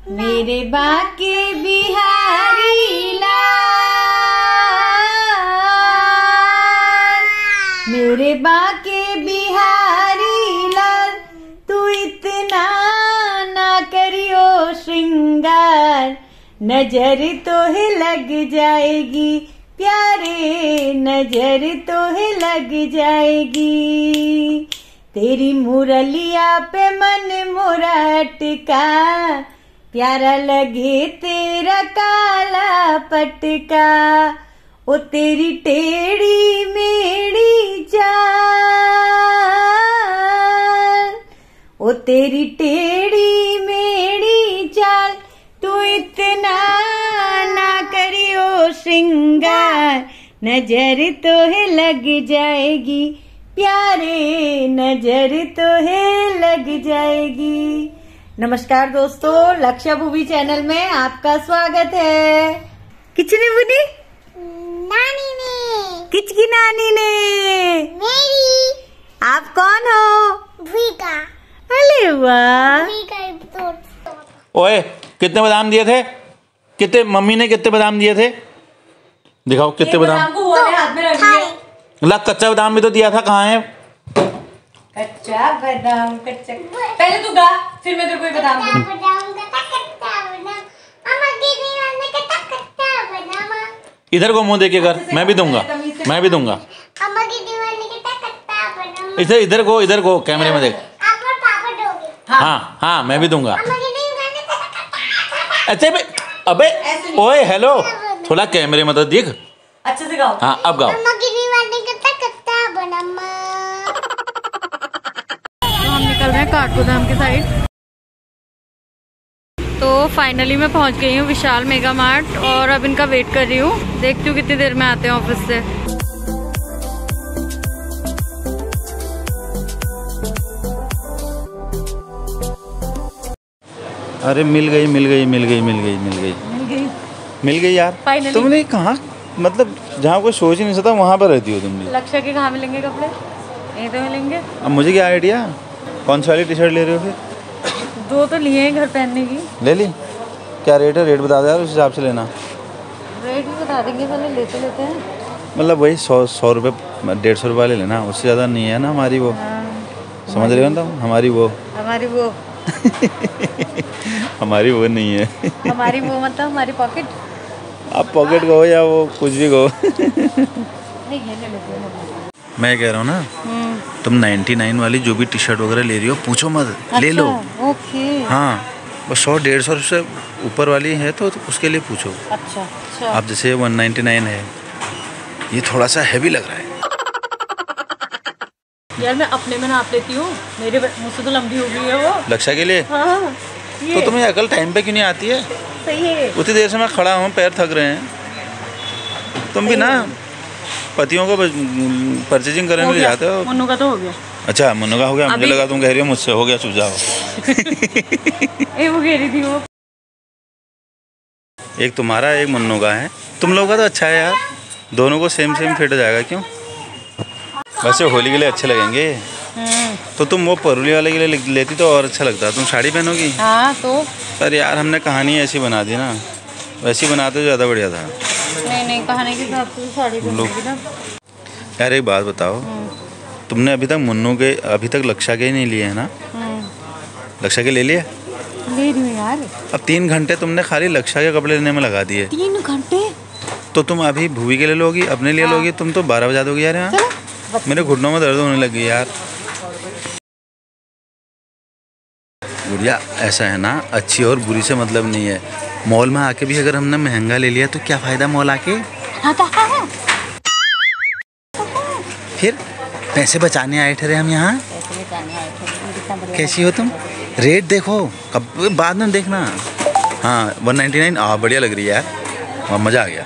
मेरे बाके बिहारी लाल, मेरे बाके बिहारी लाल, तू इतना ना करियो श्रृंगार, नजर तो है लग जाएगी प्यारे, नजर तो है लग जाएगी। तेरी मुरलिया पे मन मोरा अटका, प्यारा लगे तेरा काला पटका। ओ तेरी टेढ़ी मेढ़ी चाल, ओ तेरी टेढ़ी मेढ़ी चाल, तू इतना ना करियो श्रृंगार, नजर तो है लग जाएगी प्यारे, नजर तो है लग जाएगी। नमस्कार दोस्तों, लक्ष्य भूवी चैनल में आपका स्वागत है। किसने बुनी? नानी ने। किसकी नानी ने? मेरी। आप कौन हो? भूविका। अरे वाह। ओए, कितने बादाम दिए थे? कितने मम्मी ने कितने बादाम दिए थे? दिखाओ कितने बादाम। हाथ में रख लिया। लग कच्चा बादाम भी तो दिया था, कहाँ है? कच्चा बादाम कच्चा। पहले तू गा, फिर मैं तेरे को बादाम दूंगी। इधर को मुंह देके कर, मैं भी दूंगा, मैं भी दूंगा। इधर को कैमरे में देख। हाँ हाँ, मैं भी दूंगा। अच्छा अबे ओए हेलो, थोड़ा कैमरे में तो दिख। अच्छे से गाओ। हाँ अब गाओ। हम निकल रहे हैं काठगोदाम की साइड। तो फाइनली मैं पहुंच गई हूँ विशाल मेगा मार्ट और अब इनका वेट कर रही हूँ। देखती हूँ कितनी देर में आते हैं ऑफिस से। अरे मिल गई यार। Finally. तुमने कहाँ, मतलब जहाँ कोई सोच ही नहीं सकता वहाँ पर रहती हो तुम भी। लक्ष्य के कहाँ मिलेंगे कपड़े? यहीं तो मिलेंगे। अब मुझे क्या आइडिया, कौन सी वाली टी शर्ट ले रहे हो फिर? दो तो लिए हैं घर पहनने की। ले ली? क्या रेट है? रेट बता दो यार, उस हिसाब से लेना। रेट भी बता देंगे, पहले लेते हैं। मतलब वही 100 रुपये 150 रुपये ले लेना, उससे ज़्यादा नहीं है ना हमारी वो। समझ रहे हो ना, हमारी वो हमारी वो नहीं है। हमारी वो मतलब हमारी पॉकेट। आप पॉकेट कहो या वो कुछ भी कहो। नहीं ये ले लेते हैं। मैं कह रहा हूँ ना, तुम 99 वाली जो भी टी शर्ट वगैरह ले रही हो पूछो मत, ले लो। ओके। हाँ बस 100-150 से ऊपर वाली है तो उसके लिए पूछो। अच्छा। अब जैसे 199 है, ये थोड़ा सा हैवी लग रहा है यार। मैं अपने में नाप लेती हूँ, मेरे मुझसे तो लंबी हो गई है वो। लक्ष्य के लिए? हाँ। तो तुम्हें अकल टाइम पे क्यों नहीं आती है? सही है। उतनी देर से मैं खड़ा हूँ, पैर थक रहे हैं। तुम भी ना पतियों को परचेजिंग करने के लिए जाते हो। मुन्नू का तो हो गया। अच्छा मुन्नू का हो गया, मुझे लगा तुम कह रही हो मुझसे हो गया, चुप जाओ। वो कह रही थी वो। एक तुम्हारा एक मुन्नू का है, तुम लोगों का तो अच्छा है यार, दोनों को सेम फिट हो जाएगा। क्यों? वैसे होली के लिए अच्छे लगेंगे। तो तुम वो परूली वाले के लिए लेती तो और अच्छा लगता। तुम साड़ी पहनोगी? हाँ तो। पर यार हमने कहानी ऐसी बना दी ना, वैसी बनाते तो ज़्यादा बढ़िया था। नहीं कहानी के हिसाब से साड़ी पहनोगी ना। यार एक बात बताओ, तुमने अभी तक मुन्नू के, अभी तक लक्ष्य के ही नहीं लिए है ना? लक्ष्य के ले लिए? ले रही हूँ यार। अब 3 घंटे तुमने खाली लक्ष्य के कपड़े लेने में लगा दिए। 3 घंटे? तो तुम अभी भूवी के लिए लोगी, अपने लिए लोगी, तुम तो 12 बजा दोगी यार यहाँ। मेरे घुटनों में दर्द होने लगी यार। गुड़िया ऐसा है ना, अच्छी और बुरी से मतलब नहीं है। मॉल में आके भी अगर हमने महंगा ले लिया तो क्या फायदा मॉल आके? फिर पैसे बचाने आए थे हम यहाँ। कैसी हो तुम? रेट देखो, कब बाद में देखना। हाँ 199 बढ़िया लग रही है यार, मज़ा आ गया।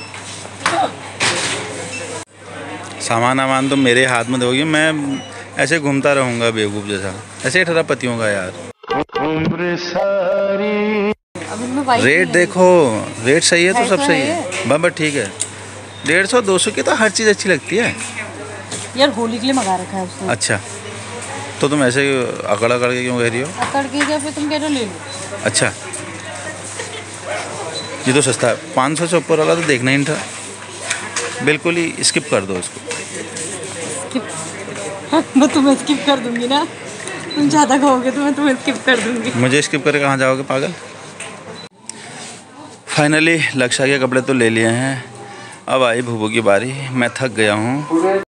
सामान तो मेरे हाथ में दोगी, मैं ऐसे घूमता रहूँगा बेवकूफ़ जैसा। ऐसे ही ठहरा पतियों का यार। रेट देखो, रेट सही है तो सब सही है। बस ठीक है। 150-200 की तो हर चीज़ अच्छी लगती है यार। होली के लिए मंगा रखा है उसने। अच्छा तो तुम ऐसे अकड़ के क्यों कह रही हो? अकड़ के क्या, फिर तुम कह रहे हो ले लो। अच्छा ये तो सस्ता है। 500 से ऊपर वाला तो देखना ही नहीं था, बिल्कुल ही स्किप कर दो इसको। मैं तुम्हें स्किप कर दूंगी ना, तुम ज़्यादा खाओगे तो मैं तुम्हें स्किप कर दूंगी। मुझे स्किप करके कहाँ जाओगे पागल। फाइनली लक्षा के कपड़े तो ले लिए हैं, अब आई भूबू की बारी। मैं थक गया हूँ।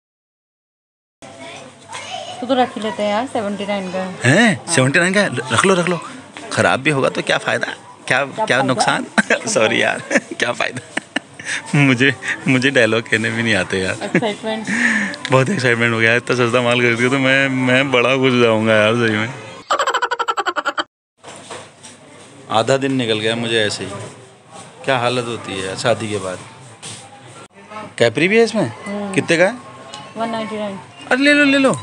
तो रख ही लेते हैं यार, 79 का हैं। 79 का रख लो, ख़राब भी होगा तो क्या फ़ायदा, क्या नुकसान। सॉरी यार, क्या फ़ायदा। मुझे डायलॉग कहने भी नहीं आते यार। एक्साइटमेंट, बहुत एक्साइटमेंट हो गया। इतना सस्ता माल खरीद के तो मैं बड़ा खुश जाऊँगा यार सही में। आधा दिन निकल गया मुझे ऐसे ही। क्या हालत होती है शादी के बाद। कैपरी भी है इसमें। कितने का है? 199। अरे ले लो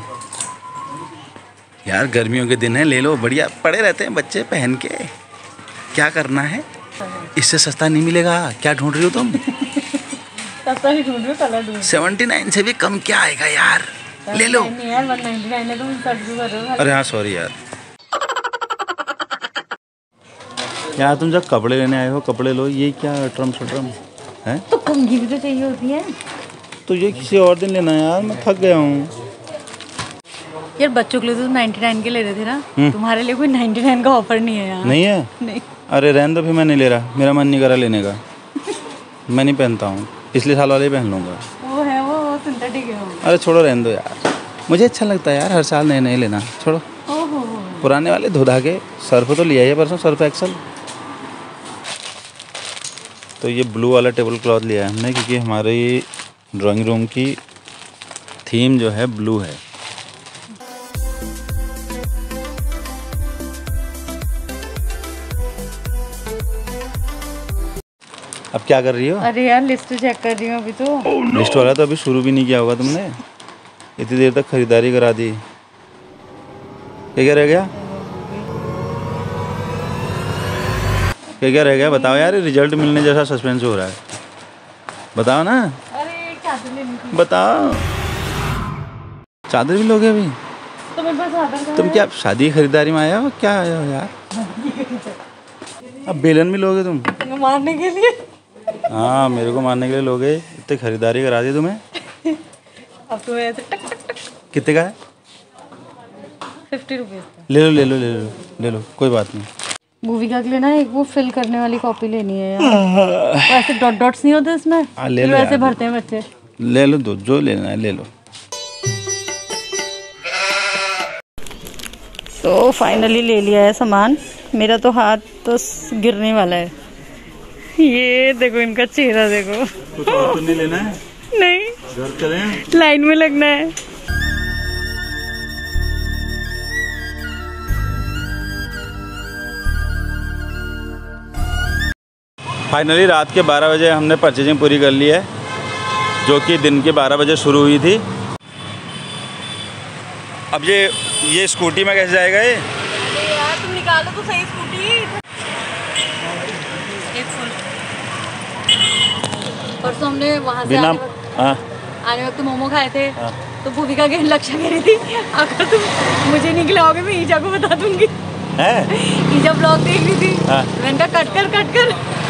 यार, गर्मियों के दिन है, ले लो। बढ़िया पड़े रहते हैं बच्चे पहन के, क्या करना है। इससे सस्ता नहीं मिलेगा। क्या ढूंढ रही हो तुम? सस्ता ही ढूंढ रही हो, कलर ढूंढ। 79 से भी कम क्या आएगा यार, ले लो। नहीं यार, 199 है, तुम सर्च भी कर रहे हो। अरे हाँ सॉरी यार। यार तुम जब कपड़े लेने आए हो, कपड़े लो। ये क्या ट्रम है? तो कंघी भी तो चाहिए होती है। तो ये किसी और दिन लेना यार, मैं थक गया हूँ यार। बच्चों के लिए तो 99 के ले रहे थे ना, तुम्हारे लिए कोई 99 का ऑफर नहीं है यार। नहीं है? नहीं। अरे रहने दो फिर, मैं नहीं ले रहा, मेरा मन नहीं करा लेने का। मैं नहीं पहनता हूँ, पिछले साल वाले ही पहन लूँगा। वो सिंथेटिक है वो। अरे छोड़ो, रहने दो यार, मुझे अच्छा लगता है यार हर साल नए नए लेना। छोड़ो, पुराने वाले धो धा के। सर्फ तो लिया है परसों, सर्फ एक्सल। तो ये ब्लू वाला टेबल क्लॉथ लिया है हमने, क्योंकि हमारी ड्राइंग रूम की थीम जो है ब्लू है। अब क्या कर रही हो? अरे यार लिस्ट चेक कर रही हूँ अभी तो। लिस्ट वाला तो अभी शुरू भी नहीं किया होगा तुमने, इतनी देर तक खरीदारी करा दी। क्या रह गया? क्या रह गया बताओ यार, रिजल्ट मिलने जैसा सस्पेंस हो रहा है। बताओ ना। अरे चादर लेनी थी। बताओ। चादर भी लोगे अभी? तो मेरे पास चादर। तुम क्या शादी खरीदारी में आया हो, क्या आया हो यार? अब बेलन भी लोगे तुम? मारने के लिए। हाँ मेरे को मारने के लिए लोगे। इतनी खरीदारी करा दी तुम्हें। अब तुम्हें ऐसे टक टक टक। कितने का है? 50 रुपीज़। ले लो कोई बात नहीं। मूवी का लेना है, एक वो फिल करने वाली कॉपी लेनी है यार। तो ऐसे डॉट डॉट्स नहीं होते इसमें? ले लो, ऐसे भरते हैं बच्चे। ले लो, दो जो लेना है ले लो। तो फाइनली ले लिया है सामान। मेरा तो हाथ तो गिरने वाला है। ये देखो इनका चेहरा देखो। कुछ और तो नहीं लेना है? नहीं, घर चलें? लाइन में लगना है। फाइनली रात के 12 बजे हमने परचेजिंग पूरी कर ली है, जो कि दिन के 12 बजे शुरू हुई थी। अब ये स्कूटी में कैसे जाएगा ये? यार तुम निकालो तो सही स्कूटी। परसों हमने वहाँ से आने वक्त मोमो खाए थे। तो भूमिका के लक्ष्य कह रही थी अगर तुम मुझे नहीं खिलाओगे मैं ईजा को बता दूंगी। ईजा ब्लॉग देख रही थी। मैंने कहा कट कर।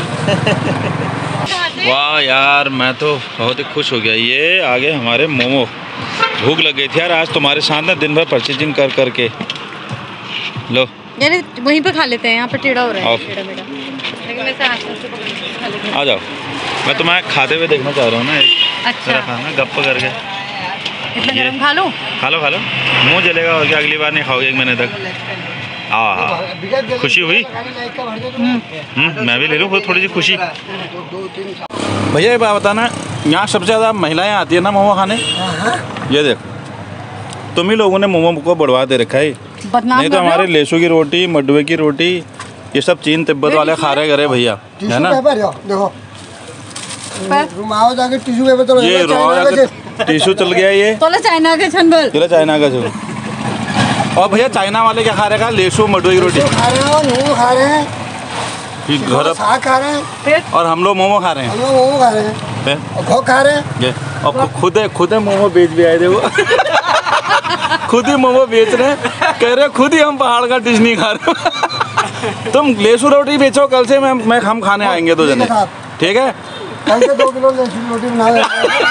वाह यार, मैं तो बहुत ही खुश हो गया। ये आगे हमारे मोमो। भूख लग गई थी यार आज तुम्हारे साथ ना, दिन भर परचेजिंग कर करके। लो यार वहीं पे खा लेते हैं, यहाँ पे टेढ़ा हो रहा है टेढ़ा मेढ़ा। लेकिन वैसे हाथ से खा लेते हैं। आ जाओ, मैं तुम्हें खाते हुए देखना चाह रहा हूँ ना। अच्छा खाना गप्प करके। इतना गरम खा लो। मुँह जलेगा और क्या, अगली बार नहीं खाओगे 1 महीने तक। हाँ खुशी हुई। मैं भी ले लूँ थोड़ी सी खुशी। भैया ये बात बताना, यहाँ सबसे ज़्यादा महिलाएं आती है ना मोमो खाने? ये देख, तुम ही लोगों ने मोमो को बढ़वा दे रखा है। नहीं तो हमारे लेसू की रोटी, मडवे की रोटी, ये सब चीन तिब्बत वाले खा रहे करे भैया, है ना? देखो ये टिश्यू चल गया ये। चाइना के छनबल। चलो चाइना का छो। और भैया चाइना वाले क्या खा रहे हैं? लेसू मडवे की रोटी खा रहे हैं, खा रहे हैं, घर साग खा रहे हैं, और हम लोग मोमो खा रहे हैं। हम लोग मोमो खा रहे हैं और खा रहे हैं। और खुद मोमो बेच भी आए थे वो। खुद ही मोमो बेच रहे हैं, कह रहे खुद ही हम पहाड़ का डिश नहीं खा रहे। तुम लेसू रोटी बेचो, कल से मैं हम खाने आएंगे 2 जने, ठीक है? कल से 2 किलो लेसू रोटी बना रहे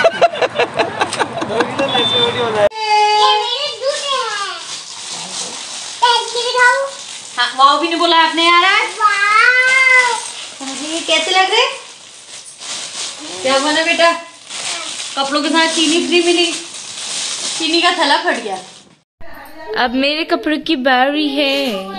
हाँ, वाओ भी नहीं बोला आपने यार आज। ये कैसे लग रहे? क्या बना बेटा? कपड़ों के साथ चीनी फ्री मिली, चीनी का थैला फट गया। अब मेरे कपड़ों की बारी है।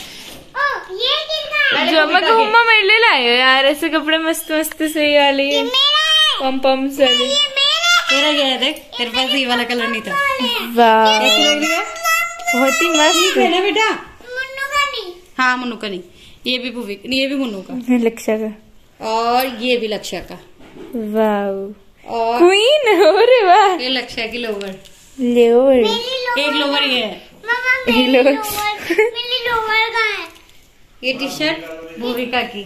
जो अम्मा को मम्मा मेरे लिए लाए हो यार, ऐसे कपड़े मस्त मस्त से वाले पम पम से। तेरा क्या है? देख तेरे पास ये वाला कलर नहीं था। वाह कैसे लग रही है? बहुत ही मस्त है ना बेटा? हाँ मुन्नू का नहीं, ये भी भूवि, ये भी मुन्नू का, लक्ष्य का, और ये भी लक्ष्य का। वाह और क्वीन हो रे वाह। ये लक्ष्य की लोवर, लोवर, एक लोवर ये है, ये टी शर्ट भूविका की,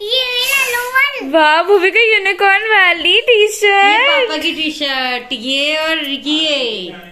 वाह भूविका यूनिकॉर्न वाली टी ये शर्ट, पापा की टी शर्ट, ये और ये।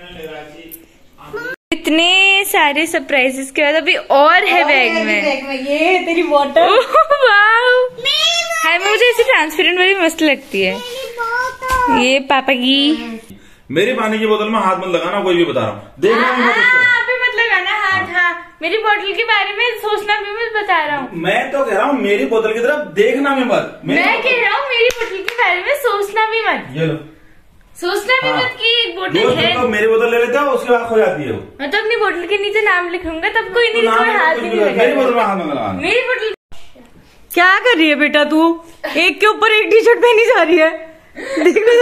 इतने सारे सरप्राइजेस के बाद अभी और है बैग में। ये तेरी बॉटल, वाह हाय, मुझे ऐसी ट्रांसपेरेंट वाली मस्त लगती है। ये पापा की। मेरी पानी की बोतल में हाथ मत लगाना, कोई भी बता रहा हूँ, देखना भी मत उसको। अभी मत लगाना हाथ। हाँ मेरी बोतल के बारे में सोचना भी मत, बता रहा हूँ। मैं तो कह रहा हूँ मेरी बोतल की तरफ देखना भी मत। मैं कह रहा हूँ मेरी बोतल के बारे में सोचना भी मत। ये लो, सोचना भी हाँ। मत कि एक बोतल है। तो मेरी बोतल ले लेते हो, उसके बाद खो जाती है वो। मैं तो अपनी बोतल के नीचे नाम लिखूंगा, तब कोई नहीं नाम लिखूंगा, हाथ भी नहीं मेरी बोतल में लगाएगा। हाथ मत लगाना। मेरी बोतल। क्या कर रही है बेटा तू? एक के ऊपर एक टी शर्ट पहनी जा रही है, देखो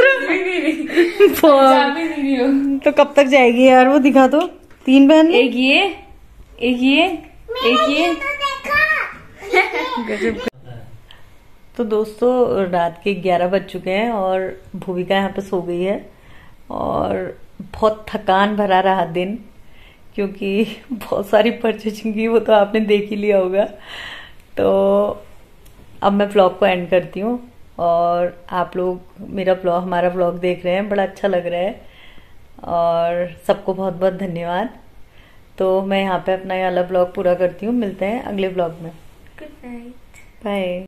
जरा। तो कब तक जाएगी यार वो, दिखा तो। 3 पहन ले। एक ये, एक ये, एक ये। तो दोस्तों रात के 11 बज चुके हैं और भूविका यहाँ पे सो गई है और बहुत थकान भरा रहा दिन, क्योंकि बहुत सारी परचेजिंग की, वो तो आपने देख ही लिया होगा। तो अब मैं व्लॉग को एंड करती हूँ और आप लोग मेरा व्लॉग, हमारा व्लॉग देख रहे हैं, बड़ा अच्छा लग रहा है और सबको बहुत बहुत धन्यवाद। तो मैं यहाँ पे अपना ये वाला व्लॉग पूरा करती हूँ, मिलते हैं अगले व्लॉग में। Good night, bye.